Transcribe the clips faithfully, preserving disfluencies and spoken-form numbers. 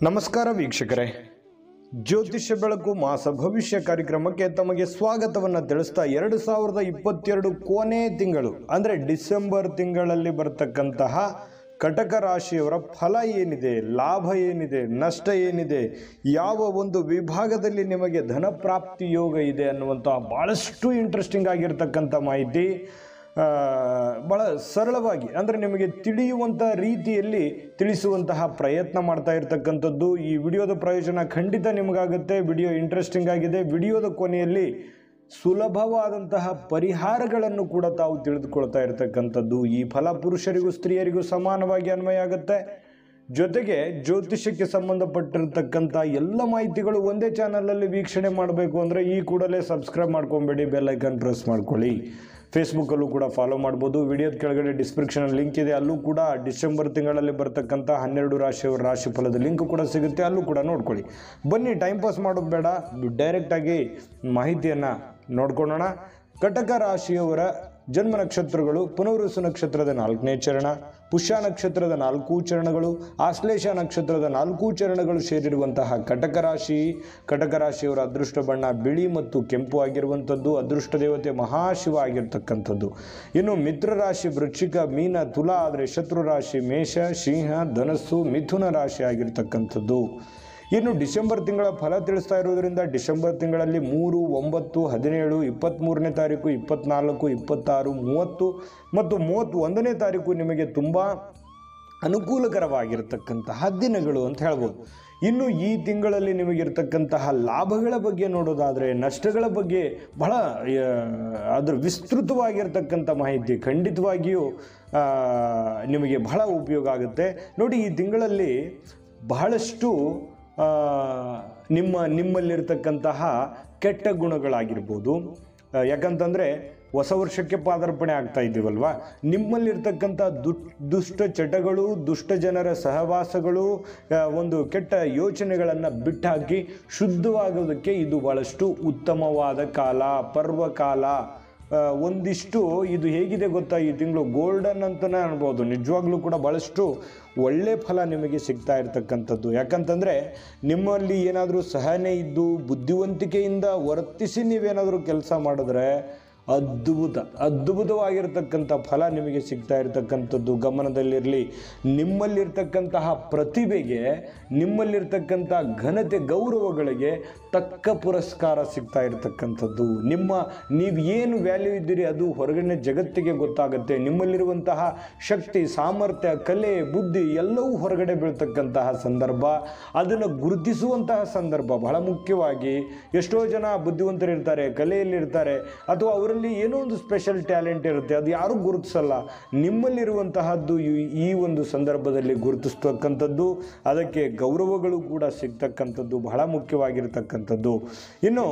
ನಮಸ್ಕಾರ ವೀಕ್ಷಕರೇ, ಜ್ಯೋತಿಷ್ಯ ಬೆಳಕು ಮಾಸ ಭವಿಷ್ಯ ಕಾರ್ಯಕ್ರಮಕ್ಕೆ ತಮಗೆ ಸ್ವಾಗತವನ್ನು ತಿಳಿಸ್ತಾ ಎರಡು ಸಾವಿರದ ಇಪ್ಪತ್ತೆರಡು ಕೊನೆ ತಿಂಗಳು ಅಂದರೆ ಡಿಸೆಂಬರ್ ತಿಂಗಳಲ್ಲಿ ಬರ್ತಕ್ಕಂತಹ ಕಟಕ ರಾಶಿಯವರ ಫಲ ಏನಿದೆ, ಲಾಭ ಏನಿದೆ, ನಷ್ಟ ಏನಿದೆ, ಯಾವ ಒಂದು ವಿಭಾಗದಲ್ಲಿ ನಿಮಗೆ ಧನ ಪ್ರಾಪ್ತಿ ಯೋಗ ಇದೆ ಅನ್ನುವಂಥ ಭಾಳಷ್ಟು ಇಂಟ್ರೆಸ್ಟಿಂಗ್ ಆಗಿರ್ತಕ್ಕಂಥ ಮಾಹಿತಿ ಭಾಳ ಸರಳವಾಗಿ ಅಂದರೆ ನಿಮಗೆ ತಿಳಿಯುವಂಥ ರೀತಿಯಲ್ಲಿ ತಿಳಿಸುವಂತಹ ಪ್ರಯತ್ನ ಮಾಡ್ತಾ ಇರತಕ್ಕಂಥದ್ದು. ಈ ವಿಡಿಯೋದ ಪ್ರಯೋಜನ ಖಂಡಿತ ನಿಮಗಾಗುತ್ತೆ. ವಿಡಿಯೋ ಇಂಟ್ರೆಸ್ಟಿಂಗ್ ಆಗಿದೆ. ವಿಡಿಯೋದ ಕೊನೆಯಲ್ಲಿ ಸುಲಭವಾದಂತಹ ಪರಿಹಾರಗಳನ್ನು ಕೂಡ ತಾವು ತಿಳಿದುಕೊಳ್ತಾ ಇರತಕ್ಕಂಥದ್ದು. ಈ ಫಲ ಪುರುಷರಿಗೂ ಸ್ತ್ರೀಯರಿಗೂ ಸಮಾನವಾಗಿ ಅನ್ವಯ ಆಗುತ್ತೆ. ಜೊತೆಗೆ ಜ್ಯೋತಿಷ್ಯಕ್ಕೆ ಸಂಬಂಧಪಟ್ಟಿರ್ತಕ್ಕಂಥ ಎಲ್ಲ ಮಾಹಿತಿಗಳು ಒಂದೇ ಚಾನಲಲ್ಲಿ ವೀಕ್ಷಣೆ ಮಾಡಬೇಕು ಅಂದರೆ ಈ ಕೂಡಲೇ ಸಬ್ಸ್ಕ್ರೈಬ್ ಮಾಡ್ಕೊಬೇಡಿ, ಬೆಲ್ ಐಕಾನ್ ಪ್ರೆಸ್ ಮಾಡ್ಕೊಳ್ಳಿ. ಫೇಸ್ಬುಕ್ಕಲ್ಲೂ ಕೂಡ ಫಾಲೋ ಮಾಡ್ಬೋದು. ವಿಡಿಯೋದ ಕೆಳಗಡೆ ಡಿಸ್ಕ್ರಿಪ್ಷನ್ ಲಿಂಕ್ ಇದೆ, ಅಲ್ಲೂ ಕೂಡ ಡಿಸೆಂಬರ್ ತಿಂಗಳಲ್ಲಿ ಬರ್ತಕ್ಕಂಥ ಹನ್ನೆರಡು ರಾಶಿಯವರ ರಾಶಿ ಫಲದ ಲಿಂಕ್ ಕೂಡ ಸಿಗುತ್ತೆ, ಅಲ್ಲೂ ಕೂಡ ನೋಡ್ಕೊಳ್ಳಿ. ಬನ್ನಿ, ಟೈಮ್ ಪಾಸ್ ಮಾಡೋದು ಬೇಡ, ಡೈರೆಕ್ಟಾಗಿ ಮಾಹಿತಿಯನ್ನು ನೋಡ್ಕೊಳ್ಳೋಣ. ಕಟಕ ರಾಶಿಯವರ ಜನ್ಮ ನಕ್ಷತ್ರಗಳು ಪುನರ್ವಸು ನಕ್ಷತ್ರದ ನಾಲ್ಕನೇ ಚರಣ, ಪುಷ್ಯ ನಕ್ಷತ್ರದ ನಾಲ್ಕು ಚರಣಗಳು, ಆಶ್ಲೇಷ ನಕ್ಷತ್ರದ ನಾಲ್ಕು ಚರಣಗಳು ಸೇರಿರುವಂತಹ ಕಟಕ ರಾಶಿ. ಕಟಕ ರಾಶಿಯವರ ಅದೃಷ್ಟ ಬಣ್ಣ ಬಿಳಿ ಮತ್ತು ಕೆಂಪು ಆಗಿರುವಂಥದ್ದು. ಅದೃಷ್ಟ ದೇವತೆ ಮಹಾಶಿವ ಆಗಿರ್ತಕ್ಕಂಥದ್ದು. ಇನ್ನು ಮಿತ್ರ ರಾಶಿ ವೃಶ್ಚಿಕ, ಮೀನ, ತುಲಾ ಆದರೆ ಶತ್ರು ರಾಶಿ ಮೇಷ, ಸಿಂಹ, ಧನಸ್ಸು, ಮಿಥುನ ರಾಶಿ ಆಗಿರ್ತಕ್ಕಂಥದ್ದು. ಇನ್ನು ಡಿಸೆಂಬರ್ ತಿಂಗಳ ಫಲ ತಿಳಿಸ್ತಾ ಇರೋದ್ರಿಂದ ಡಿಸೆಂಬರ್ ತಿಂಗಳಲ್ಲಿ ಮೂರು, ಒಂಬತ್ತು, ಹದಿನೇಳು, ಇಪ್ಪತ್ತ್ಮೂರನೇ ತಾರೀಕು, ಇಪ್ಪತ್ತ್ನಾಲ್ಕು, ಇಪ್ಪತ್ತಾರು, ಮೂವತ್ತು ಮತ್ತು ಮೂವತ್ತೊಂದನೇ ತಾರೀಕು ನಿಮಗೆ ತುಂಬ ಅನುಕೂಲಕರವಾಗಿರ್ತಕ್ಕಂತಹ ದಿನಗಳು ಅಂತ ಹೇಳ್ಬೋದು. ಇನ್ನು ಈ ತಿಂಗಳಲ್ಲಿ ನಿಮಗಿರ್ತಕ್ಕಂತಹ ಲಾಭಗಳ ಬಗ್ಗೆ ನೋಡೋದಾದರೆ ನಷ್ಟಗಳ ಬಗ್ಗೆ ಬಹಳ ಅದರ ವಿಸ್ತೃತವಾಗಿರ್ತಕ್ಕಂಥ ಮಾಹಿತಿ ಖಂಡಿತವಾಗಿಯೂ ನಿಮಗೆ ಬಹಳ ಉಪಯೋಗ ಆಗುತ್ತೆ. ನೋಡಿ, ಈ ತಿಂಗಳಲ್ಲಿ ಬಹಳಷ್ಟು ನಿಮ್ಮ ನಿಮ್ಮಲ್ಲಿರ್ತಕ್ಕಂತಹ ಕೆಟ್ಟ ಗುಣಗಳಾಗಿರ್ಬೋದು, ಯಾಕಂತಂದರೆ ಹೊಸ ವರ್ಷಕ್ಕೆ ಪಾದಾರ್ಪಣೆ ಆಗ್ತಾ ಇದ್ದೀವಲ್ವ, ನಿಮ್ಮಲ್ಲಿರ್ತಕ್ಕಂಥ ದುಷ್ ದುಷ್ಟ ಚಟಗಳು, ದುಷ್ಟ ಜನರ ಸಹವಾಸಗಳು, ಒಂದು ಕೆಟ್ಟ ಯೋಚನೆಗಳನ್ನು ಬಿಟ್ಟಾಕಿ ಶುದ್ಧವಾಗೋದಕ್ಕೆ ಇದು ಭಾಳಷ್ಟು ಉತ್ತಮವಾದ ಕಾಲ, ಪರ್ವಕಾಲ. ಒಂದಿಷ್ಟು ಇದು ಹೇಗಿದೆ ಗೊತ್ತಾ, ಈ ತಿಂಗಳು ಗೋಲ್ಡನ್ ಅಂತಲೇ ಅನ್ಬೋದು. ನಿಜವಾಗ್ಲೂ ಕೂಡ ಭಾಳಷ್ಟು ಒಳ್ಳೆ ಫಲ ನಿಮಗೆ ಸಿಗ್ತಾ ಇರ್ತಕ್ಕಂಥದ್ದು. ಯಾಕಂತಂದರೆ ನಿಮ್ಮಲ್ಲಿ ಏನಾದರೂ ಸಹನೆ ಇದ್ದು ಬುದ್ಧಿವಂತಿಕೆಯಿಂದ ವರ್ತಿಸಿ ನೀವೇನಾದರೂ ಕೆಲಸ ಮಾಡಿದ್ರೆ ಅದ್ಭುತ ಅದ್ಭುತವಾಗಿರ್ತಕ್ಕಂಥ ಫಲ ನಿಮಗೆ ಸಿಗ್ತಾ ಇರ್ತಕ್ಕಂಥದ್ದು ಗಮನದಲ್ಲಿರಲಿ. ನಿಮ್ಮಲ್ಲಿರ್ತಕ್ಕಂತಹ ಪ್ರತಿಭೆಗೆ, ನಿಮ್ಮಲ್ಲಿರ್ತಕ್ಕಂಥ ಘನತೆ, ಗೌರವಗಳಿಗೆ ತಕ್ಕ ಪುರಸ್ಕಾರ ಸಿಗ್ತಾ ಇರ್ತಕ್ಕಂಥದ್ದು. ನಿಮ್ಮ ನೀವು ಏನು ವ್ಯಾಲ್ಯೂ ಇದ್ದೀರಿ ಅದು ಹೊರಗಡೆ ಜಗತ್ತಿಗೆ ಗೊತ್ತಾಗುತ್ತೆ. ನಿಮ್ಮಲ್ಲಿರುವಂತಹ ಶಕ್ತಿ, ಸಾಮರ್ಥ್ಯ, ಕಲೆ, ಬುದ್ಧಿ ಎಲ್ಲವೂ ಹೊರಗಡೆ ಬೀಳ್ತಕ್ಕಂತಹ ಸಂದರ್ಭ, ಅದನ್ನು ಗುರುತಿಸುವಂತಹ ಸಂದರ್ಭ ಬಹಳ ಮುಖ್ಯವಾಗಿ. ಎಷ್ಟೋ ಜನ ಬುದ್ಧಿವಂತರಿರ್ತಾರೆ, ಕಲೆಯಲ್ಲಿರ್ತಾರೆ, ಅಥವಾ ಅವರು ಏನೋ ಒಂದು ಸ್ಪೆಷಲ್ ಟ್ಯಾಲೆಂಟ್ ಇರುತ್ತೆ, ಅದು ಯಾರೂ ಗುರುತಿಸಲ್ಲ. ನಿಮ್ಮಲ್ಲಿರುವಂತಹದ್ದು ಈ ಒಂದು ಸಂದರ್ಭದಲ್ಲಿ ಗುರುತಿಸ್ತಕ್ಕಂಥದ್ದು, ಅದಕ್ಕೆ ಗೌರವಗಳು ಕೂಡ ಸಿಗ್ತಕ್ಕಂಥದ್ದು ಬಹಳ ಮುಖ್ಯವಾಗಿರ್ತಕ್ಕಂಥದ್ದು. ಇನ್ನು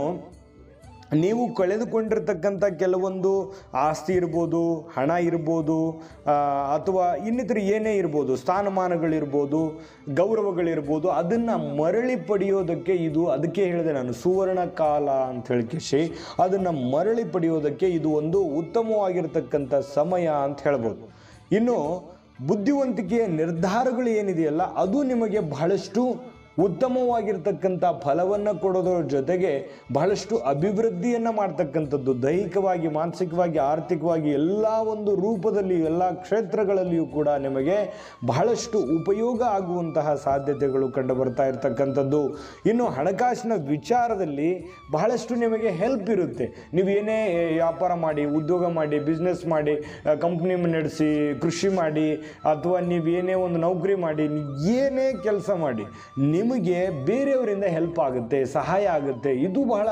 ನೀವು ಕಳೆದುಕೊಂಡಿರ್ತಕ್ಕಂಥ ಕೆಲವೊಂದು ಆಸ್ತಿ ಇರ್ಬೋದು, ಹಣ ಇರ್ಬೋದು, ಅಥವಾ ಇನ್ನಿತರ ಏನೇ ಇರ್ಬೋದು, ಸ್ಥಾನಮಾನಗಳಿರ್ಬೋದು, ಗೌರವಗಳಿರ್ಬೋದು, ಅದನ್ನು ಮರಳಿ ಪಡೆಯೋದಕ್ಕೆ ಇದು, ಅದಕ್ಕೆ ಹೇಳಿದೆ ನಾನು ಸುವರ್ಣ ಕಾಲ ಅಂತ ಹೇಳಿಕೆಶಿ, ಅದನ್ನು ಮರಳಿ ಪಡೆಯೋದಕ್ಕೆ ಇದು ಒಂದು ಉತ್ತಮವಾಗಿರ್ತಕ್ಕಂಥ ಸಮಯ ಅಂತ ಹೇಳ್ಬೋದು. ಇನ್ನು ಬುದ್ಧಿವಂತಿಕೆಯ ನಿರ್ಧಾರಗಳು ಏನಿದೆಯಲ್ಲ ಅದು ನಿಮಗೆ ಬಹಳಷ್ಟು ಉತ್ತಮವಾಗಿರ್ತಕ್ಕಂಥ ಫಲವನ್ನು ಕೊಡೋದ್ರ ಜೊತೆಗೆ ಬಹಳಷ್ಟು ಅಭಿವೃದ್ಧಿಯನ್ನು ಮಾಡ್ತಕ್ಕಂಥದ್ದು. ದೈಹಿಕವಾಗಿ, ಮಾನಸಿಕವಾಗಿ, ಆರ್ಥಿಕವಾಗಿ ಎಲ್ಲ ಒಂದು ರೂಪದಲ್ಲಿ ಎಲ್ಲ ಕ್ಷೇತ್ರಗಳಲ್ಲಿಯೂ ಕೂಡ ನಿಮಗೆ ಬಹಳಷ್ಟು ಉಪಯೋಗ ಆಗುವಂತಹ ಸಾಧ್ಯತೆಗಳು ಕಂಡು ಬರ್ತಾ ಇರ್ತಕ್ಕಂಥದ್ದು. ಇನ್ನು ಹಣಕಾಸಿನ ವಿಚಾರದಲ್ಲಿ ಬಹಳಷ್ಟು ನಿಮಗೆ ಹೆಲ್ಪ್ ಇರುತ್ತೆ. ನೀವೇನೇ ವ್ಯಾಪಾರ ಮಾಡಿ, ಉದ್ಯೋಗ ಮಾಡಿ, ಬಿಸ್ನೆಸ್ ಮಾಡಿ, ಕಂಪ್ನಿ ನಡೆಸಿ, ಕೃಷಿ ಮಾಡಿ, ಅಥವಾ ನೀವೇನೇ ಒಂದು ನೌಕರಿ ಮಾಡಿ, ಏನೇ ಕೆಲಸ ಮಾಡಿ, ನಿಮಗೆ ಬೇರೆಯವರಿಂದ ಹೆಲ್ಪ್ ಆಗುತ್ತೆ, ಸಹಾಯ ಆಗುತ್ತೆ. ಇದು ಬಹಳ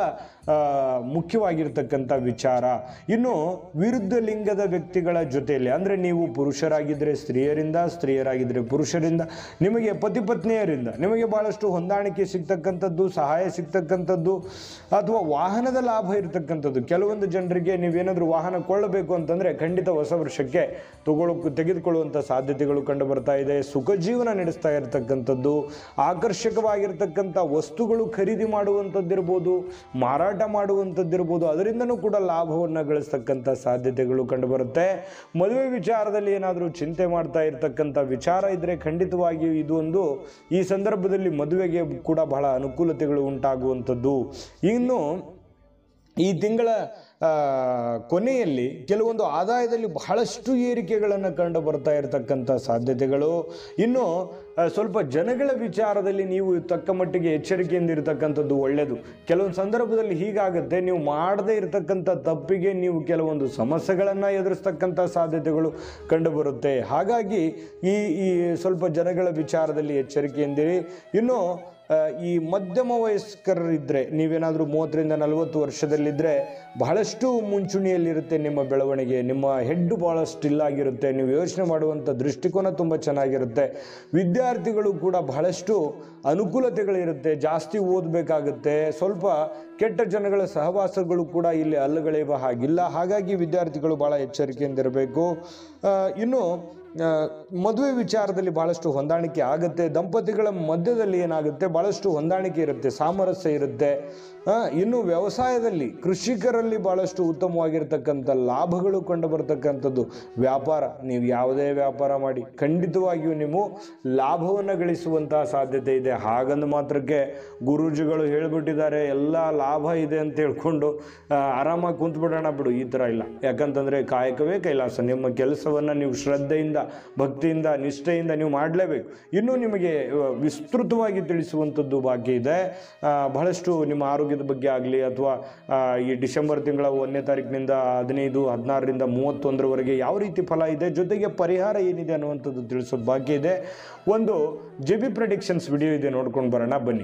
ಮುಖ್ಯವಾಗಿರ್ತಕ್ಕಂಥ ವಿಚಾರ. ಇನ್ನು ವಿರುದ್ಧ ಲಿಂಗದ ವ್ಯಕ್ತಿಗಳ ಜೊತೆಯಲ್ಲಿ, ಅಂದರೆ ನೀವು ಪುರುಷರಾಗಿದ್ದರೆ ಸ್ತ್ರೀಯರಿಂದ, ಸ್ತ್ರೀಯರಾಗಿದ್ದರೆ ಪುರುಷರಿಂದ, ನಿಮಗೆ ಪತಿ ಪತ್ನಿಯರಿಂದ ನಿಮಗೆ ಭಾಳಷ್ಟು ಹೊಂದಾಣಿಕೆ ಸಿಗ್ತಕ್ಕಂಥದ್ದು, ಸಹಾಯ ಸಿಗ್ತಕ್ಕಂಥದ್ದು, ಅಥವಾ ವಾಹನದ ಲಾಭ ಇರತಕ್ಕಂಥದ್ದು. ಕೆಲವೊಂದು ಜನರಿಗೆ ನೀವೇನಾದರೂ ವಾಹನ ಕೊಳ್ಳಬೇಕು ಅಂತಂದರೆ ಖಂಡಿತ ಹೊಸ ವರ್ಷಕ್ಕೆ ತಗೊಳ್ಳೋಕೆ ತೆಗೆದುಕೊಳ್ಳುವಂಥ ಸಾಧ್ಯತೆಗಳು ಕಂಡು ಬರ್ತಾ ಇದೆ. ಸುಖ ಜೀವನ ನಡೆಸ್ತಾ ಇರತಕ್ಕಂಥದ್ದು, ಆಕರ್ಷಕವಾಗಿರ್ತಕ್ಕಂಥ ವಸ್ತುಗಳು ಖರೀದಿ ಮಾಡುವಂಥದ್ದಿರ್ಬೋದು, ಮಾರಾಟ ಮಾರಾಟ ಮಾಡುವಂಥದ್ದಿರ್ಬೋದು, ಅದರಿಂದನೂ ಕೂಡ ಲಾಭವನ್ನು ಗಳಿಸ್ತಕ್ಕಂಥ ಸಾಧ್ಯತೆಗಳು ಕಂಡುಬರುತ್ತೆ. ಮದುವೆ ವಿಚಾರದಲ್ಲಿ ಏನಾದರೂ ಚಿಂತೆ ಮಾಡ್ತಾ ಇರ್ತಕ್ಕಂಥ ವಿಚಾರ ಇದ್ದರೆ ಖಂಡಿತವಾಗಿಯೂ ಇದು ಒಂದು ಈ ಸಂದರ್ಭದಲ್ಲಿ ಮದುವೆಗೆ ಕೂಡ ಬಹಳ ಅನುಕೂಲತೆಗಳು ಉಂಟಾಗುವಂಥದ್ದು. ಇನ್ನು ಈ ತಿಂಗಳ ಕೊನೆಯಲ್ಲಿ ಕೆಲವೊಂದು ಆದಾಯದಲ್ಲಿ ಬಹಳಷ್ಟು ಏರಿಕೆಗಳನ್ನು ಕಂಡು ಬರ್ತಾ ಇರತಕ್ಕಂಥ ಸಾಧ್ಯತೆಗಳು. ಇನ್ನು ಸ್ವಲ್ಪ ಜನಗಳ ವಿಚಾರದಲ್ಲಿ ನೀವು ತಕ್ಕ ಮಟ್ಟಿಗೆ ಎಚ್ಚರಿಕೆಯಿಂದ ಇರತಕ್ಕಂಥದ್ದು ಒಳ್ಳೆಯದು. ಕೆಲವೊಂದು ಸಂದರ್ಭದಲ್ಲಿ ಹೀಗಾಗುತ್ತೆ, ನೀವು ಮಾಡದೇ ಇರತಕ್ಕಂಥ ತಪ್ಪಿಗೆ ನೀವು ಕೆಲವೊಂದು ಸಮಸ್ಯೆಗಳನ್ನು ಎದುರಿಸ್ತಕ್ಕಂಥ ಸಾಧ್ಯತೆಗಳು ಕಂಡುಬರುತ್ತೆ. ಹಾಗಾಗಿ ಈ ಈ ಸ್ವಲ್ಪ ಜನಗಳ ವಿಚಾರದಲ್ಲಿ ಎಚ್ಚರಿಕೆಯಿಂದಿರಿ. ಇನ್ನು ಈ ಮಧ್ಯಮ ವಯಸ್ಕರಿದ್ದರೆ, ನೀವೇನಾದರೂ ಮೂವತ್ತರಿಂದ ನಲವತ್ತು ವರ್ಷದಲ್ಲಿದ್ದರೆ ಬಹಳಷ್ಟು ಮುಂಚೂಣಿಯಲ್ಲಿರುತ್ತೆ ನಿಮ್ಮ ಬೆಳವಣಿಗೆ. ನಿಮ್ಮ ಹೆಡ್ಡು ಭಾಳಷ್ಟು ಇಲ್ಲಾಗಿರುತ್ತೆ, ನೀವು ಯೋಚನೆ ಮಾಡುವಂಥ ದೃಷ್ಟಿಕೋನ ತುಂಬ ಚೆನ್ನಾಗಿರುತ್ತೆ. ವಿದ್ಯಾರ್ಥಿಗಳು ಕೂಡ ಬಹಳಷ್ಟು ಅನುಕೂಲತೆಗಳಿರುತ್ತೆ, ಜಾಸ್ತಿ ಓದಬೇಕಾಗುತ್ತೆ. ಸ್ವಲ್ಪ ಕೆಟ್ಟ ಜನಗಳ ಸಹವಾಸಗಳು ಕೂಡ ಇಲ್ಲಿ ಅಲ್ಲಗಳೆಯುವ ಹಾಗಿಲ್ಲ. ಹಾಗಾಗಿ ವಿದ್ಯಾರ್ಥಿಗಳು ಭಾಳ ಎಚ್ಚರಿಕೆಯಿಂದಿರಬೇಕು. ಇನ್ನು ಮದುವೆ ವಿಚಾರದಲ್ಲಿ ಭಾಳಷ್ಟು ಹೊಂದಾಣಿಕೆ ಆಗುತ್ತೆ. ದಂಪತಿಗಳ ಮಧ್ಯದಲ್ಲಿ ಏನಾಗುತ್ತೆ, ಭಾಳಷ್ಟು ಹೊಂದಾಣಿಕೆ ಇರುತ್ತೆ, ಸಾಮರಸ್ಯ ಇರುತ್ತೆ. ಇನ್ನು ವ್ಯವಸಾಯದಲ್ಲಿ ಕೃಷಿಕರಲ್ಲಿ ಭಾಳಷ್ಟು ಉತ್ತಮವಾಗಿರ್ತಕ್ಕಂಥ ಲಾಭಗಳು ಕಂಡು ಬರ್ತಕ್ಕಂಥದ್ದು. ವ್ಯಾಪಾರ, ನೀವು ಯಾವುದೇ ವ್ಯಾಪಾರ ಮಾಡಿ ಖಂಡಿತವಾಗಿಯೂ ನೀವು ಲಾಭವನ್ನು ಗಳಿಸುವಂತಹ ಸಾಧ್ಯತೆ ಇದೆ. ಹಾಗಂದು ಮಾತ್ರಕ್ಕೆ ಗುರೂಜಿಗಳು ಹೇಳಿಬಿಟ್ಟಿದ್ದಾರೆ ಎಲ್ಲ ಲಾಭ ಇದೆ ಅಂತ ಹೇಳ್ಕೊಂಡು ಆರಾಮಾಗಿ ಕುಂತ್ಬಿಡೋಣ ಬಿಡು, ಈ ಥರ ಇಲ್ಲ. ಯಾಕಂತಂದರೆ ಕಾಯಕವೇ ಕೈಲಾಸ. ನಿಮ್ಮ ಕೆಲಸವನ್ನು ನೀವು ಶ್ರದ್ಧೆಯಿಂದ, ಭಕ್ತಿಯಿಂದ, ನಿಷ್ಠೆಯಿಂದ ನೀವು ಮಾಡಲೇಬೇಕು. ಇನ್ನೂ ನಿಮಗೆ ವಿಸ್ತೃತವಾಗಿ ತಿಳಿಸುವಂಥದ್ದು ಬಾಕಿ ಇದೆ. ಬಹಳಷ್ಟು ನಿಮ್ಮ ಆರೋಗ್ಯದ ಬಗ್ಗೆ ಆಗಲಿ ಅಥವಾ ಈ ಡಿಸೆಂಬರ್ ತಿಂಗಳ ಒಂದನೇ ತಾರೀಕಿನಿಂದ ಹದಿನೈದು ಹದಿನಾರರಿಂದ ಮೂವತ್ತೊಂದರವರೆಗೆ ಯಾವ ರೀತಿ ಫಲ ಇದೆ, ಜೊತೆಗೆ ಪರಿಹಾರ ಏನಿದೆ ಅನ್ನುವಂಥದ್ದು ತಿಳಿಸೋದು ಬಾಕಿ ಇದೆ. ಒಂದು ಜೆ ಬಿ ಪ್ರೆಡಿಕ್ಷನ್ಸ್ ವಿಡಿಯೋ ಇದೆ, ನೋಡ್ಕೊಂಡು ಬರೋಣ ಬನ್ನಿ.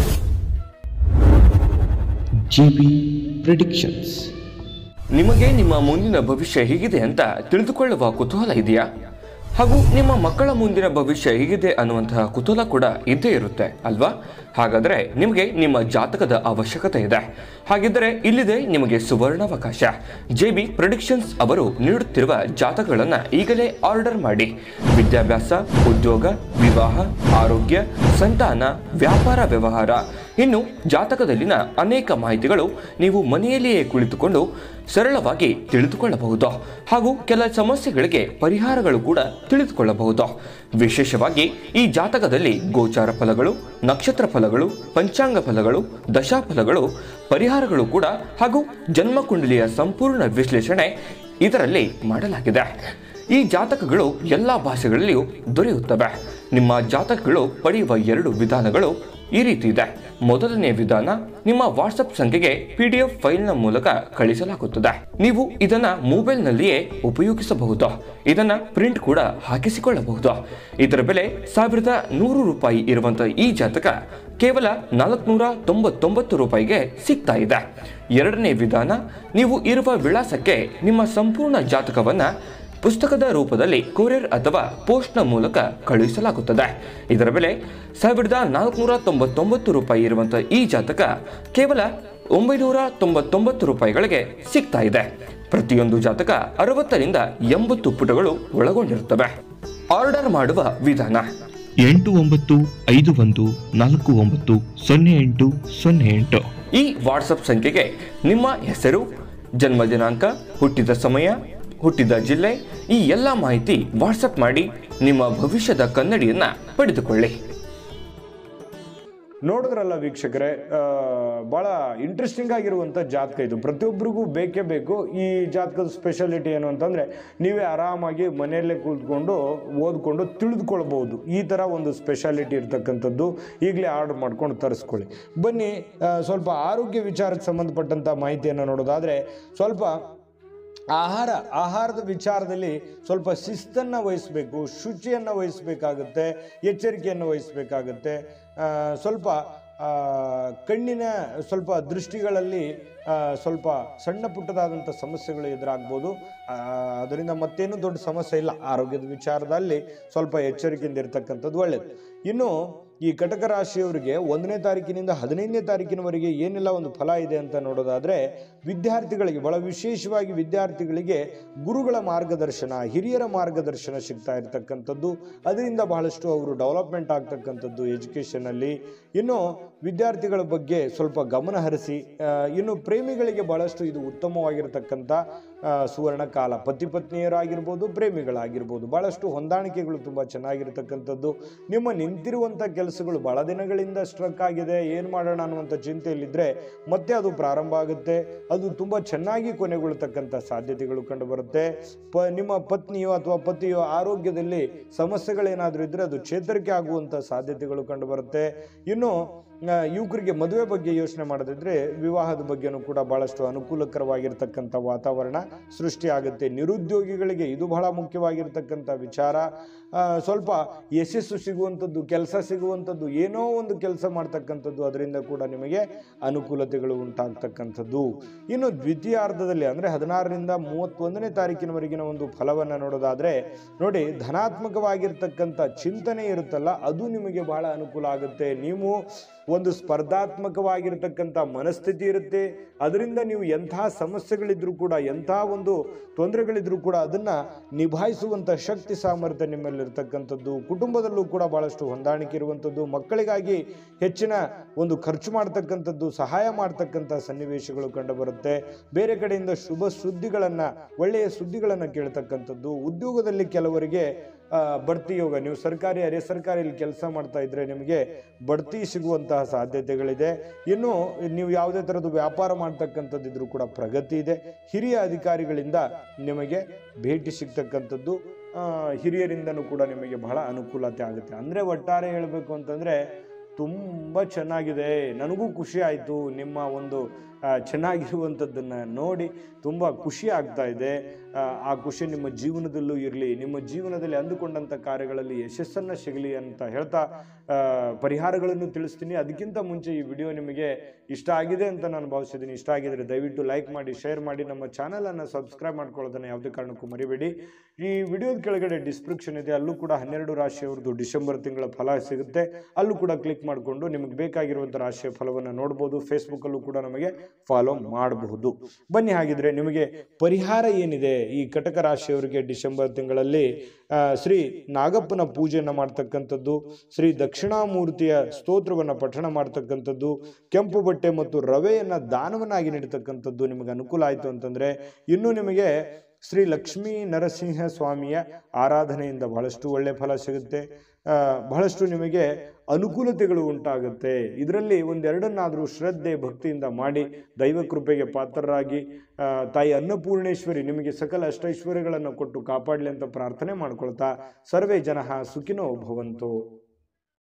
J B predictions. ನಿಮಗೆ ನಿಮ್ಮ ಮುಂದಿನ ಭವಿಷ್ಯ ಹೇಗಿದೆ ಅಂತ ತಿಳಿದುಕೊಳ್ಳುವ ಕುತೂಹಲ ಇದೆಯಾ? ಹಾಗೂ ನಿಮ್ಮ ಮಕ್ಕಳ ಮುಂದಿನ ಭವಿಷ್ಯ ಹೇಗಿದೆ ಅನ್ನುವಂತಹ ಕುತೂಹಲ ಕೂಡ ಇದ್ದೇ ಇರುತ್ತೆ ಅಲ್ವಾ? ಹಾಗಾದರೆ ನಿಮಗೆ ನಿಮ್ಮ ಜಾತಕದ ಅವಶ್ಯಕತೆ ಇದೆ. ಹಾಗಿದ್ದರೆ ಇಲ್ಲಿದೆ ನಿಮಗೆ ಸುವರ್ಣಾವಕಾಶ. ಜೆ ಬಿ ಪ್ರೆಡಿಕ್ಷನ್ಸ್ ಅವರು ನೀಡುತ್ತಿರುವ ಜಾತಕಗಳನ್ನು ಈಗಲೇ ಆರ್ಡರ್ ಮಾಡಿ. ವಿದ್ಯಾಭ್ಯಾಸ, ಉದ್ಯೋಗ, ವಿವಾಹ, ಆರೋಗ್ಯ, ಸಂತಾನ, ವ್ಯಾಪಾರ ವ್ಯವಹಾರ, ಇನ್ನು ಜಾತಕದಲ್ಲಿನ ಅನೇಕ ಮಾಹಿತಿಗಳು ನೀವು ಮನೆಯಲ್ಲಿಯೇ ಕುಳಿತುಕೊಂಡು ಸರಳವಾಗಿ ತಿಳಿದುಕೊಳ್ಳಬಹುದು. ಹಾಗೂ ಕೆಲ ಸಮಸ್ಯೆಗಳಿಗೆ ಪರಿಹಾರಗಳು ಕೂಡ ತಿಳಿದುಕೊಳ್ಳಬಹುದು. ವಿಶೇಷವಾಗಿ ಈ ಜಾತಕದಲ್ಲಿ ಗೋಚಾರ ಫಲಗಳು, ನಕ್ಷತ್ರ ಫಲಗಳು, ಪಂಚಾಂಗ ಫಲಗಳು, ದಶಾಫಲಗಳು, ಪರಿಹಾರಗಳು ಕೂಡ ಹಾಗೂ ಜನ್ಮಕುಂಡಲಿಯ ಸಂಪೂರ್ಣ ವಿಶ್ಲೇಷಣೆ ಇದರಲ್ಲಿ ಮಾಡಲಾಗಿದೆ. ಈ ಜಾತಕಗಳು ಎಲ್ಲ ಭಾಷೆಗಳಲ್ಲಿಯೂ ದೊರೆಯುತ್ತವೆ. ನಿಮ್ಮ ಜಾತಕಗಳು ಪಡೆಯುವ ಎರಡು ವಿಧಾನಗಳು ಈ ರೀತಿ ಇದೆ. ಮೊದಲನೇ ವಿಧಾನ, ನಿಮ್ಮ ವಾಟ್ಸಪ್ ಸಂಖ್ಯೆಗೆ ಪಿ ಡಿ ಎಫ್ ಫೈಲ್ನ ಮೂಲಕ ಕಳಿಸಲಾಗುತ್ತದೆ. ನೀವು ಇದನ್ನ ಮೊಬೈಲ್ನಲ್ಲಿಯೇ ಉಪಯೋಗಿಸಬಹುದು. ಇದನ್ನ ಪ್ರಿಂಟ್ ಕೂಡ ಹಾಕಿಸಿಕೊಳ್ಳಬಹುದು. ಇದರ ಬೆಲೆ ಸಾವಿರದ ನೂರು ರೂಪಾಯಿ ಇರುವಂತಹ ಈ ಜಾತಕ ಕೇವಲ ನಾಲ್ಕುನೂರ ತೊಂಬತ್ತೊಂಬತ್ತು ರೂಪಾಯಿಗೆ ಸಿಗ್ತಾ ಇದೆ. ಎರಡನೇ ವಿಧಾನ, ನೀವು ಇರುವ ವಿಳಾಸಕ್ಕೆ ನಿಮ್ಮ ಸಂಪೂರ್ಣ ಜಾತಕವನ್ನ ಪುಸ್ತಕದ ರೂಪದಲ್ಲಿ ಕೊರಿಯರ್ ಅಥವಾ ಪೋಸ್ಟ್ನ ಮೂಲಕ ಕಳುಹಿಸಲಾಗುತ್ತದೆ. ಇದರ ಬೆಲೆ ಸಾವಿರದ ನಾಲ್ಕುನೂರ ತೊಂಬತ್ತೊಂಬತ್ತು ರೂಪಾಯಿ ಇರುವಂತಹ ಈ ಜಾತಕ ಕೇವಲ ಒಂಬೈನೂರ ತೊಂಬತ್ತೊಂಬತ್ತು ರೂಪಾಯಿಗಳಿಗೆ ಸಿಗ್ತಾ ಇದೆ. ಪ್ರತಿಯೊಂದು ಜಾತಕ ಅರವತ್ತರಿಂದ ಎಂಬತ್ತು ಪುಟಗಳು ಒಳಗೊಂಡಿರುತ್ತವೆ. ಆರ್ಡರ್ ಮಾಡುವ ವಿಧಾನ: ಎಂಟು ಒಂಬತ್ತು ಐದು ಒಂದು ನಾಲ್ಕು ಒಂಬತ್ತು ಸೊನ್ನೆ ಎಂಟು ಸೊನ್ನೆ ಎಂಟು ಈ ವಾಟ್ಸಪ್ ಸಂಖ್ಯೆಗೆ ನಿಮ್ಮ ಹೆಸರು, ಜನ್ಮ ದಿನಾಂಕ, ಹುಟ್ಟಿದ ಸಮಯ, ಹುಟ್ಟಿದ ಜಿಲ್ಲೆ, ಈ ಎಲ್ಲ ಮಾಹಿತಿ ವಾಟ್ಸಪ್ ಮಾಡಿ ನಿಮ್ಮ ಭವಿಷ್ಯದ ಕನ್ನಡಿಯನ್ನ ಪಡೆದುಕೊಳ್ಳಿ. ನೋಡಿದ್ರಲ್ಲ ವೀಕ್ಷಕರೇ, ಭಾಳ ಇಂಟ್ರೆಸ್ಟಿಂಗ್ ಆಗಿರುವಂಥ ಜಾತಕ ಇದು. ಪ್ರತಿಯೊಬ್ಬರಿಗೂ ಬೇಕೇ ಬೇಕು. ಈ ಜಾತಕದ ಸ್ಪೆಷಾಲಿಟಿ ಏನು ಅಂತಂದರೆ, ನೀವೇ ಆರಾಮಾಗಿ ಮನೆಯಲ್ಲೇ ಕೂತ್ಕೊಂಡು ಓದ್ಕೊಂಡು ತಿಳಿದುಕೊಳ್ಬೋದು. ಈ ಥರ ಒಂದು ಸ್ಪೆಷಾಲಿಟಿ ಇರ್ತಕ್ಕಂಥದ್ದು. ಈಗಲೇ ಆರ್ಡರ್ ಮಾಡ್ಕೊಂಡು ತರಿಸ್ಕೊಳ್ಳಿ. ಬನ್ನಿ, ಸ್ವಲ್ಪ ಆರೋಗ್ಯ ವಿಚಾರಕ್ಕೆ ಸಂಬಂಧಪಟ್ಟಂಥ ಮಾಹಿತಿಯನ್ನು ನೋಡೋದಾದರೆ, ಸ್ವಲ್ಪ ಆಹಾರ ಆಹಾರದ ವಿಚಾರದಲ್ಲಿ ಸ್ವಲ್ಪ ಶಿಸ್ತನ್ನು ವಹಿಸಬೇಕು, ಶುಚಿಯನ್ನು ವಹಿಸಬೇಕಾಗುತ್ತೆ, ಎಚ್ಚರಿಕೆಯನ್ನು ವಹಿಸಬೇಕಾಗುತ್ತೆ. ಸ್ವಲ್ಪ ಕಣ್ಣಿನ ಸ್ವಲ್ಪ ದೃಷ್ಟಿಗಳಲ್ಲಿ ಸ್ವಲ್ಪ ಸಣ್ಣ ಪುಟ್ಟದಾದಂಥ ಸಮಸ್ಯೆಗಳು ಎದುರಾಗ್ಬೋದು. ಅದರಿಂದ ಮತ್ತೇನು ದೊಡ್ಡ ಸಮಸ್ಯೆ ಇಲ್ಲ. ಆರೋಗ್ಯದ ವಿಚಾರದಲ್ಲಿ ಸ್ವಲ್ಪ ಎಚ್ಚರಿಕೆಯಿಂದ ಇರತಕ್ಕಂಥದ್ದು ಒಳ್ಳೆಯದು. ಇನ್ನು ಈ ಕಟಕ ರಾಶಿಯವರಿಗೆ ಒಂದನೇ ತಾರೀಕಿನಿಂದ ಹದಿನೈದನೇ ತಾರೀಕಿನವರೆಗೆ ಏನೆಲ್ಲ ಒಂದು ಫಲ ಇದೆ ಅಂತ ನೋಡೋದಾದರೆ, ವಿದ್ಯಾರ್ಥಿಗಳಿಗೆ ಬಹಳ ವಿಶೇಷವಾಗಿ ವಿದ್ಯಾರ್ಥಿಗಳಿಗೆ ಗುರುಗಳ ಮಾರ್ಗದರ್ಶನ, ಹಿರಿಯರ ಮಾರ್ಗದರ್ಶನ ಸಿಗ್ತಾ ಇರತಕ್ಕಂಥದ್ದು. ಅದರಿಂದ ಬಹಳಷ್ಟು ಅವರು ಡೆವಲಪ್ಮೆಂಟ್ ಆಗ್ತಕ್ಕಂಥದ್ದು ಎಜುಕೇಷನಲ್ಲಿ. ಇನ್ನು ವಿದ್ಯಾರ್ಥಿಗಳ ಬಗ್ಗೆ ಸ್ವಲ್ಪ ಗಮನ ಹರಿಸಿ. ಇನ್ನು ಪ್ರೇಮಿಗಳಿಗೆ ಬಹಳಷ್ಟು ಇದು ಉತ್ತಮವಾಗಿರತಕ್ಕಂಥ ಸುವರ್ಣ ಕಾಲ. ಪತಿ ಪತ್ನಿಯರಾಗಿರ್ಬೋದು, ಪ್ರೇಮಿಗಳಾಗಿರ್ಬೋದು, ಬಹಳಷ್ಟು ಹೊಂದಾಣಿಕೆಗಳು ತುಂಬ ಚೆನ್ನಾಗಿರ್ತಕ್ಕಂಥದ್ದು. ನಿಮ್ಮ ನಿಂತಿರುವಂಥ ಕೆಲಸಗಳು ಬಹಳ ದಿನಗಳಿಂದ ಸ್ಟ್ರಕ್ ಆಗಿದೆ, ಏನು ಮಾಡೋಣ ಅನ್ನುವಂಥ ಚಿಂತೆಯಲ್ಲಿದ್ದರೆ ಮತ್ತೆ ಅದು ಪ್ರಾರಂಭ ಆಗುತ್ತೆ. ಅದು ತುಂಬ ಚೆನ್ನಾಗಿ ಕೊನೆಗೊಳ್ತಕ್ಕಂಥ ಸಾಧ್ಯತೆಗಳು ಕಂಡುಬರುತ್ತೆ. ಪ ನಿಮ್ಮ ಪತ್ನಿಯೋ ಅಥವಾ ಪತಿಯೋ ಆರೋಗ್ಯದಲ್ಲಿ ಸಮಸ್ಯೆಗಳೇನಾದರೂ ಇದ್ದರೆ ಅದು ಚೇತರಿಕೆ ಆಗುವಂಥ ಸಾಧ್ಯತೆಗಳು ಕಂಡುಬರುತ್ತೆ. ಇನ್ನು ಯುವಕರಿಗೆ ಮದುವೆ ಬಗ್ಗೆ ಯೋಚನೆ ಮಾಡೋದಿದ್ರೆ ವಿವಾಹದ ಬಗ್ಗೆನೂ ಕೂಡ ಬಹಳಷ್ಟು ಅನುಕೂಲಕರವಾಗಿರ್ತಕ್ಕಂಥ ವಾತಾವರಣ ಸೃಷ್ಟಿಯಾಗುತ್ತೆ. ನಿರುದ್ಯೋಗಿಗಳಿಗೆ ಇದು ಬಹಳ ಮುಖ್ಯವಾಗಿರ್ತಕ್ಕಂಥ ವಿಚಾರ. ಸ್ವಲ್ಪ ಯಶಸ್ಸು ಸಿಗುವಂಥದ್ದು, ಕೆಲಸ ಸಿಗುವಂಥದ್ದು, ಏನೋ ಒಂದು ಕೆಲಸ ಮಾಡ್ತಕ್ಕಂಥದ್ದು, ಅದರಿಂದ ಕೂಡ ನಿಮಗೆ ಅನುಕೂಲತೆಗಳು ಉಂಟಾಗ್ತಕ್ಕಂಥದ್ದು. ಇನ್ನು ದ್ವಿತೀಯಾರ್ಧದಲ್ಲಿ ಅಂದರೆ ಹದಿನಾರರಿಂದ ಮೂವತ್ತೊಂದನೇ ತಾರೀಕಿನವರೆಗಿನ ಒಂದು ಫಲವನ್ನು ನೋಡೋದಾದರೆ ನೋಡಿ, ಧನಾತ್ಮಕವಾಗಿರ್ತಕ್ಕಂಥ ಚಿಂತನೆ ಇರುತ್ತಲ್ಲ, ಅದು ನಿಮಗೆ ಬಹಳ ಅನುಕೂಲ ಆಗುತ್ತೆ. ನೀವು ಒಂದು ಸ್ಪರ್ಧಾತ್ಮಕವಾಗಿರ್ತಕ್ಕಂಥ ಮನಸ್ಥಿತಿ ಇರುತ್ತೆ. ಅದರಿಂದ ನೀವು ಎಂತಹ ಸಮಸ್ಯೆಗಳಿದ್ರೂ ಕೂಡ, ಎಂತಹ ಒಂದು ತೊಂದರೆಗಳಿದ್ರೂ ಕೂಡ ಅದನ್ನು ನಿಭಾಯಿಸುವಂಥ ಶಕ್ತಿ ಸಾಮರ್ಥ್ಯ ನಿಮ್ಮಲ್ಲಿರ್ತಕ್ಕಂಥದ್ದು. ಕುಟುಂಬದಲ್ಲೂ ಕೂಡ ಭಾಳಷ್ಟು ಹೊಂದಾಣಿಕೆ ಇರುವಂಥದ್ದು. ಮಕ್ಕಳಿಗಾಗಿ ಹೆಚ್ಚಿನ ಒಂದು ಖರ್ಚು ಮಾಡ್ತಕ್ಕಂಥದ್ದು, ಸಹಾಯ ಮಾಡ್ತಕ್ಕಂಥ ಸನ್ನಿವೇಶಗಳು ಕಂಡುಬರುತ್ತೆ. ಬೇರೆ ಕಡೆಯಿಂದ ಶುಭ ಸುದ್ದಿಗಳನ್ನು, ಒಳ್ಳೆಯ ಸುದ್ದಿಗಳನ್ನು ಕೇಳ್ತಕ್ಕಂಥದ್ದು. ಉದ್ಯೋಗದಲ್ಲಿ ಕೆಲವರಿಗೆ ಬಡ್ತಿ ಯೋಗ, ನೀವು ಸರ್ಕಾರಿ ಅರೆ ಸರ್ಕಾರಿಯಲ್ಲಿ ಕೆಲಸ ಮಾಡ್ತಾ ಇದ್ರೆ ನಿಮಗೆ ಬಡ್ತಿ ಸಿಗುವಂತಹ ಸಾಧ್ಯತೆಗಳಿದೆ. ಇನ್ನು ನೀವು ಯಾವುದೇ ಥರದ ವ್ಯಾಪಾರ ಮಾಡ್ತಕ್ಕಂಥದ್ದಿದ್ರೂ ಕೂಡ ಪ್ರಗತಿ ಇದೆ. ಹಿರಿಯ ಅಧಿಕಾರಿಗಳಿಂದ ನಿಮಗೆ ಭೇಟಿ ಸಿಗ್ತಕ್ಕಂಥದ್ದು, ಹಿರಿಯರಿಂದನೂ ಕೂಡ ನಿಮಗೆ ಬಹಳ ಅನುಕೂಲತೆ ಆಗುತ್ತೆ. ಅಂದರೆ ಒಟ್ಟಾರೆ ಹೇಳಬೇಕು ಅಂತಂದರೆ ತುಂಬ ಚೆನ್ನಾಗಿದೆ. ನನಗೂ ಖುಷಿ ಆಯಿತು ನಿಮ್ಮ ಒಂದು ಚೆನ್ನಾಗಿರುವಂಥದ್ದನ್ನು ನೋಡಿ, ತುಂಬ ಖುಷಿ ಆಗ್ತಾ ಇದೆ. ಆ ಖುಷಿ ನಿಮ್ಮ ಜೀವನದಲ್ಲೂ ಇರಲಿ, ನಿಮ್ಮ ಜೀವನದಲ್ಲಿ ಅಂದುಕೊಂಡಂಥ ಕಾರ್ಯಗಳಲ್ಲಿ ಯಶಸ್ಸನ್ನು ಸಿಗಲಿ ಅಂತ ಹೇಳ್ತಾ ಪರಿಹಾರಗಳನ್ನು ತಿಳಿಸ್ತೀನಿ. ಅದಕ್ಕಿಂತ ಮುಂಚೆ ಈ ವಿಡಿಯೋ ನಿಮಗೆ ಇಷ್ಟ ಆಗಿದೆ ಅಂತ ನಾನು ಭಾವಿಸಿದ್ದೀನಿ. ಇಷ್ಟ ಆಗಿದರೆ ದಯವಿಟ್ಟು ಲೈಕ್ ಮಾಡಿ, ಶೇರ್ ಮಾಡಿ, ನಮ್ಮ ಚಾನಲನ್ನು ಸಬ್ಸ್ಕ್ರೈಬ್ ಮಾಡ್ಕೊಳ್ಳೋದನ್ನು ಯಾವುದೇ ಕಾರಣಕ್ಕೂ ಮರಿಬೇಡಿ. ಈ ವಿಡಿಯೋದ ಕೆಳಗಡೆ ಡಿಸ್ಕ್ರಿಪ್ಷನ್ ಇದೆ, ಅಲ್ಲೂ ಕೂಡ ಹನ್ನೆರಡು ರಾಶಿಯವ್ರದ್ದು ಡಿಸೆಂಬರ್ ತಿಂಗಳ ಫಲ ಸಿಗುತ್ತೆ. ಅಲ್ಲೂ ಕೂಡ ಕ್ಲಿಕ್ ಮಾಡಿಕೊಂಡು ನಿಮಗೆ ಬೇಕಾಗಿರುವಂಥ ರಾಶಿಯ ಫಲವನ್ನು ನೋಡ್ಬೋದು. ಫೇಸ್ಬುಕ್ಕಲ್ಲೂ ಕೂಡ ನಮಗೆ ಫಾಲೋ ಮಾಡಬಹುದು. ಬನ್ನಿ, ಹಾಗಿದ್ರೆ ನಿಮಗೆ ಪರಿಹಾರ ಏನಿದೆ ಈ ಕಟಕ ರಾಶಿಯವರಿಗೆ ಡಿಸೆಂಬರ್ ತಿಂಗಳಲ್ಲಿ? ಶ್ರೀ ನಾಗಪ್ಪನ ಪೂಜೆಯನ್ನು ಮಾಡ್ತಕ್ಕಂಥದ್ದು, ಶ್ರೀ ದಕ್ಷಿಣಾಮೂರ್ತಿಯ ಸ್ತೋತ್ರವನ್ನು ಪಠಣ ಮಾಡ್ತಕ್ಕಂಥದ್ದು, ಕೆಂಪು ಬಟ್ಟೆ ಮತ್ತು ರವೆಯನ್ನು ದಾನವನ್ನಾಗಿ ನೀಡತಕ್ಕಂಥದ್ದು ನಿಮಗೆ ಅನುಕೂಲ ಆಯಿತು ಅಂತಂದರೆ. ಇನ್ನು ನಿಮಗೆ ಶ್ರೀ ಲಕ್ಷ್ಮೀ ನರಸಿಂಹ ಸ್ವಾಮಿಯ ಆರಾಧನೆಯಿಂದ ಬಹಳಷ್ಟು ಒಳ್ಳೆ ಫಲ ಸಿಗುತ್ತೆ. ಬಹಳಷ್ಟು ನಿಮಗೆ ಅನುಕೂಲತೆಗಳು ಉಂಟಾಗುತ್ತೆ. ಇದರಲ್ಲಿ ಒಂದೆರಡನ್ನಾದರೂ ಶ್ರದ್ಧೆ ಭಕ್ತಿಯಿಂದ ಮಾಡಿ ದೈವ ಕೃಪೆಗೆ ಪಾತ್ರರಾಗಿ ತಾಯಿ ಅನ್ನಪೂರ್ಣೇಶ್ವರಿ ನಿಮಗೆ ಸಕಲ ಅಷ್ಟೈಶ್ವರ್ಯಗಳನ್ನು ಕೊಟ್ಟು ಕಾಪಾಡಲಿ ಅಂತ ಪ್ರಾರ್ಥನೆ ಮಾಡ್ಕೊಳ್ತಾ, ಸರ್ವೇ ಜನಃ ಸುಖಿನೋ ಭವಂತು.